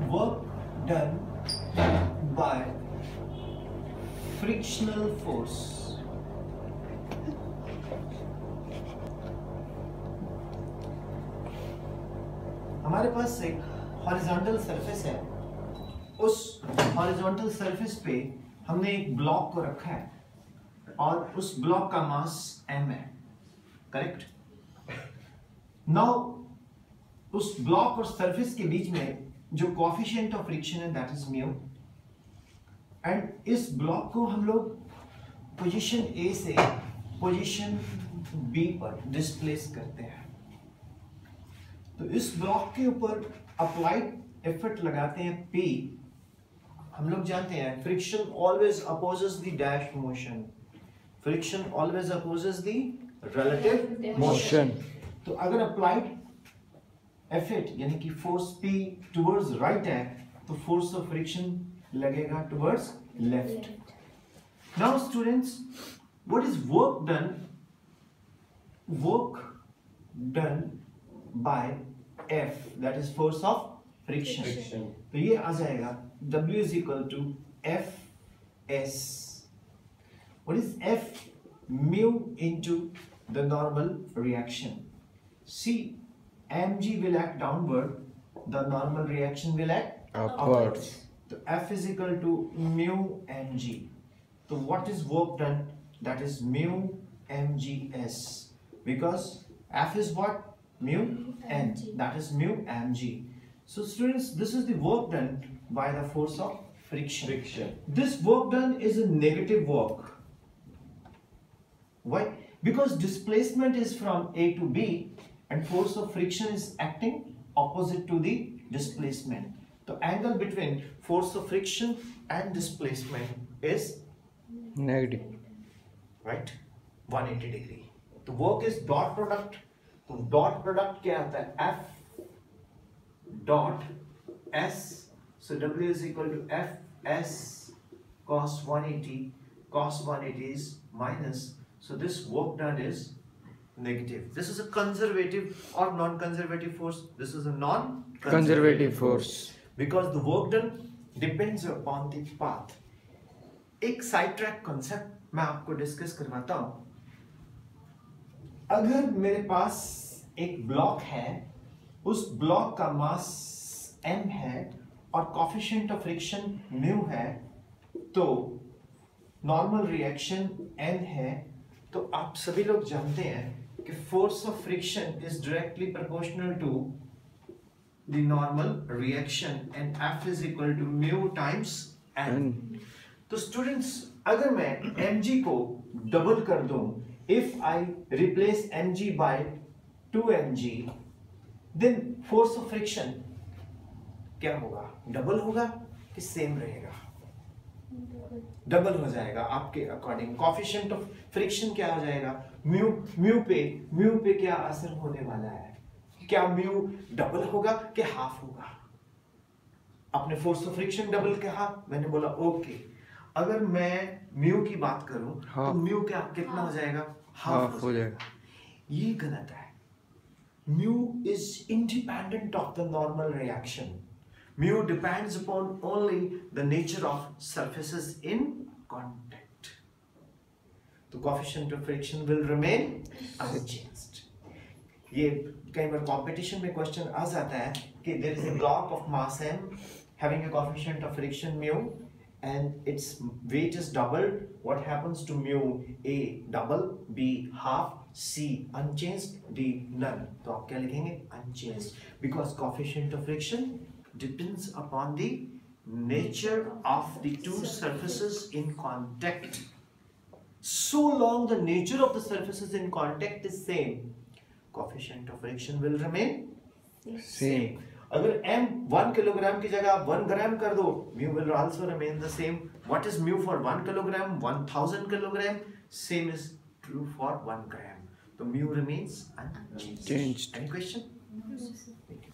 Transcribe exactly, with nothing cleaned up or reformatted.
work done by frictional force. हमारे पास एक horizontal surface है, उस हॉरिजॉन्टल सरफेस पे हमने एक ब्लॉक को रखा है और उस ब्लॉक का मास m है, करेक्ट? नाउ उस ब्लॉक और सरफेस के बीच में जो कोएफिशिएंट ऑफ फ्रिक्शन है दैट इज म्यू, एंड इस ब्लॉक को हम लोग पोजीशन A से पोजीशन B पर डिस्प्लेस करते हैं। तो इस ब्लॉक के ऊपर अप्लाइड एफर्ट लगाते हैं P। हम लोग जानते हैं friction always opposes the dash motion, friction always opposes the relative motion. तो अगर अप्लाइड एफर्ट यानी कि फोर्स P टुवर्ड्स राइट है तो फोर्स ऑफ फ्रिक्शन लगेगा towards left. Now students, what is work done? Work done by F, that is force of friction. friction. तो ये आ जाएगा W is equal to F S. What is F? Mu into the normal reaction. See, mg will act downward, the normal reaction will act upwards. So F is equal to mu mg. So what is work done? That is mu mgs, because F is what? Mu n, that is mu mg. So students, this is the work done by the force of friction. friction. This work done is a negative work. Why? Because displacement is from A to B and force of friction is acting opposite to the displacement. The angle between force of friction and displacement is negative, right? one hundred eighty degree. The work is dot product. तो dot product क्या आता है? F dot S. So W is equal to F S cos one eighty. Cos one eighty is minus. So this work done is negative. This is a conservative or non-conservative force. This is a non-conservative force because the work done depends upon the path. एक side track concept मैं आपको discuss करवाता हूँ। अगर मेरे पास एक block है, उस ब्लॉक का मास m है और कोएफिशिएंट ऑफ फ्रिक्शन म्यू है, तो नॉर्मल रिएक्शन n है, तो आप सभी लोग जानते हैं कि force of friction is directly proportional to the normal reaction and F is equal to mu times n। तो स्टूडेंट्स, अगर मैं mg को डबल कर दूं, if I replace mg by two mg, then force of friction क्या होगा? Double होगा कि सेम रहेगा? डबल हो जाएगा आपके अकॉर्डिंग। कोएफिशिएंट ऑफ फ्रिक्शन क्या हो जाएगा? म्यू म्यू पे म्यू पे क्या असर होने वाला है? क्या म्यू डबल होगा कि हाफ होगा? आपने फोर्स ऑफ फ्रिक्शन डबल कहा, मैंने बोला ओके। अगर मैं म्यू की बात करूं तो म्यू क्या कितना हो जाएगा? हाफ हो जाएगा। ये गलत है। Mu is independent of the normal reaction. Mu depends upon only the nature of surfaces in contact. तो coefficient of friction will remain unchanged. ये कई बार कंपटीशन में क्वेश्चन आ जाता है कि there is a block of mass m having a coefficient of friction mu and its weight is doubled. What happens to mu? A double, B half, C unchanged, D none. तो आप क्या लिखेंगे? Unchanged, because coefficient of friction depends upon the nature of the two surfaces in contact. So long the nature of the surfaces in contact is same, coefficient of friction will remain same. अगर m one kilogram की जगह आप one gram कर दो, mu will also remain the same. What is mu for one kilogram? one thousand kilogram. Same is true for one gram. So mu remains unchanged. Changed. Any question?